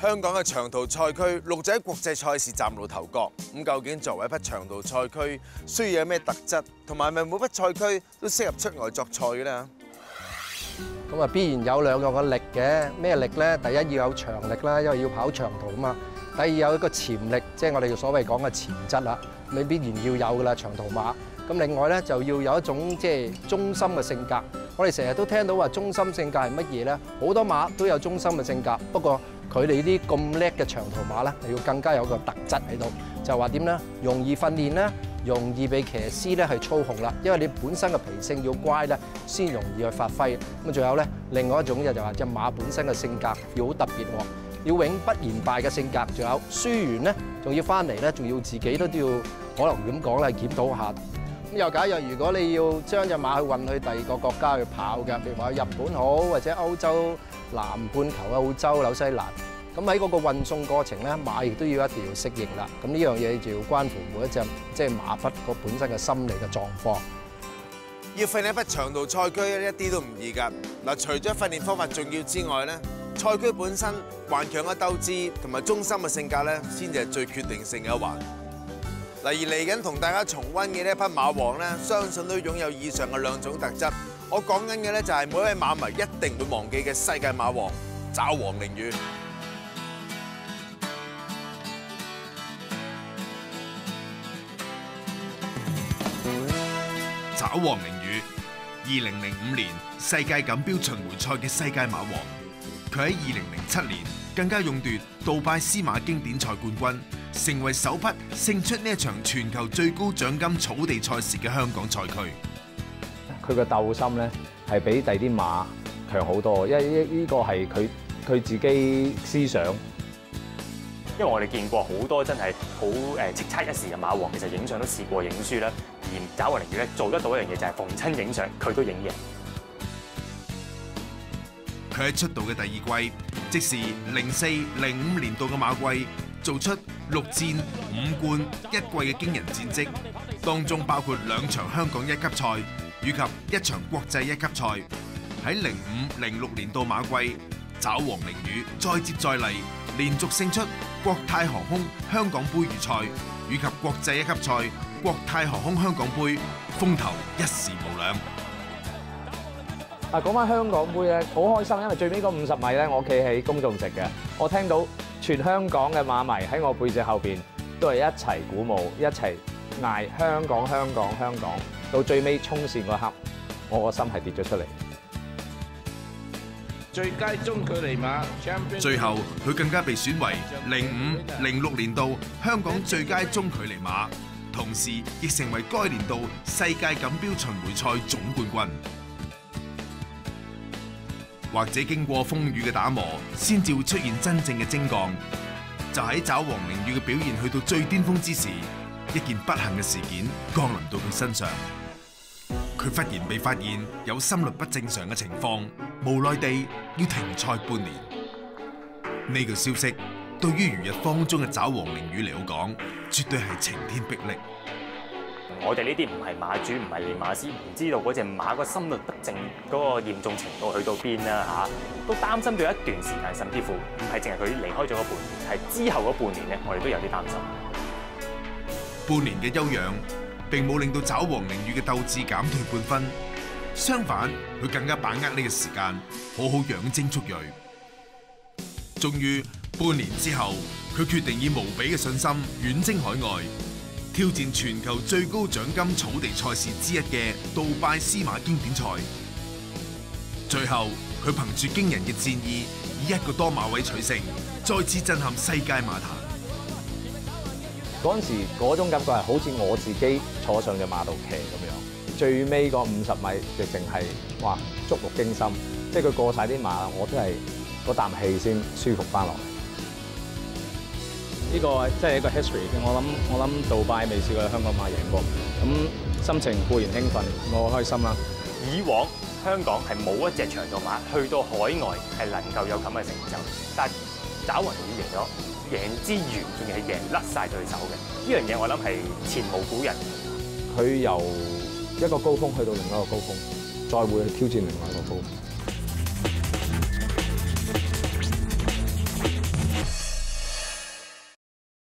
香港嘅長途賽區陸續喺國際賽事嶄露頭角。咁究竟作為一匹長途賽區，需要有咩特質，同埋咪每匹賽區都適合出外作賽嘅咧？ 咁啊，必然有兩個嘅力嘅。咩力咧？第一要有長力啦，因為要跑長途啊嘛。第二有一個潛力，即係我哋所謂講嘅潛質啦，你必然要有噶啦，長途馬。咁另外咧就要有一種即係忠心嘅性格。我哋成日都聽到話忠心性格係乜嘢咧？好多馬都有忠心嘅性格，不過佢哋呢啲咁叻嘅長途馬咧，係要更加有個特質喺度，就話點咧？容易訓練啦，容易被騎師咧去操控啦。因為你本身嘅脾性要乖咧，先容易去發揮。咁仲有咧，另外一種就話隻馬本身嘅性格要好特別喎，要永不言敗嘅性格。仲有輸完咧，仲要翻嚟咧，仲要自己都要可能咁講咧，檢討下。咁又假如如果你要將隻馬去運去第二個國家去跑嘅，譬如話日本好，或者歐洲南半球澳洲紐西蘭，咁喺嗰個運送過程咧，馬亦都要一定要適應啦。咁呢樣嘢就要關乎每一隻即係馬匹個本身嘅心理嘅狀況。 要訓練一匹長途賽區一啲都唔易㗎。嗱，除咗訓練方法重要之外咧，賽區本身頑強嘅鬥志同埋忠心嘅性格咧，先至係最決定性嘅一環。嗱，而嚟緊同大家重溫嘅呢一匹馬王咧，相信都擁有以上嘅兩種特質。我講緊嘅咧就係每位馬迷一定會忘記嘅世界馬王爪王凌雨。 爪王凌雨，2005年世界錦標巡迴賽嘅世界馬王，佢喺2007年更加勇奪杜拜司馬經典賽冠軍。成為首匹勝出呢一場全球最高獎金草地賽事嘅香港賽區。 佢個鬥心咧係比第啲馬強好多，因為呢個係佢自己思想。 因為我哋見過好多真係好叱咤一時嘅馬王，其實影相都試過影輸啦。而爪王凌雨咧做得到一樣嘢就係逢親影相佢都影贏。 佢喺出道嘅第二季，即是04-05年度嘅馬季，做出6戰5冠1季嘅驚人戰績，當中包括2場香港一級賽以及1場國際一級賽。喺05-06年度馬季，爪王凌雨再接再厲，連續勝出國泰航空香港杯預賽以及國際一級賽國泰航空香港杯，風頭一時無兩。 講翻香港杯咧，好開心，因為最尾嗰50米咧，我企喺公眾席嘅，我聽到全香港嘅馬迷喺我背脊後邊都係一齊鼓舞，一齊嗌香港香港香港，到最尾衝線嗰刻，我個心係跌咗出嚟。 最佳中距離馬， 最後佢更加被選為05-06年度香港最佳中距離馬，同時亦成為該年度世界錦標巡迴賽總冠軍。或者經過風雨嘅打磨，先至會出現真正嘅精鋼。就喺爪王凌雨嘅表現去到最巔峰之時，一件不幸嘅事件降臨到佢身上。佢忽然被發現有心律不正常嘅情況，無奈地要停賽半年。呢個消息對於如日方中嘅爪王凌雨嚟講，絕對係晴天霹靂。 我哋呢啲唔係馬主，唔係練馬師，唔知道嗰隻馬個心律不正嗰個嚴重程度去到邊啦嚇，都擔心到一段時間，甚至乎唔係淨係佢離開咗嗰半年，係之後嗰半年咧，我哋都有啲擔心。 半年嘅休養並冇令到爪王凌雨嘅鬥志減退半分，相反，佢更加把握呢個時間，好好養精蓄銳。終於半年之後，佢決定以無比嘅信心遠征海外。挑戰全球最高獎金草地賽事之一嘅杜拜司馬經典賽，最後佢憑住驚人嘅戰意，以1個多馬位取勝，再次震撼世界馬壇。 嗰陣時嗰種感覺係好似我自己坐上隻馬度騎咁樣，最尾嗰50米直情係哇觸目驚心，即係佢過晒啲馬，我都係嗰啖氣先舒服翻落嚟。 呢個真係一個 history， 我諗杜拜未試過香港馬贏過，咁心情固然興奮，我開心啦。 以往香港係冇一隻長途馬去到海外係能夠有咁嘅成就，但係爪王凌雨贏咗，贏之餘仲要係贏甩晒對手嘅，呢樣嘢我諗係前無古人。 佢由一個高峰去到另一個高峰，再會去挑戰另外一個高峰。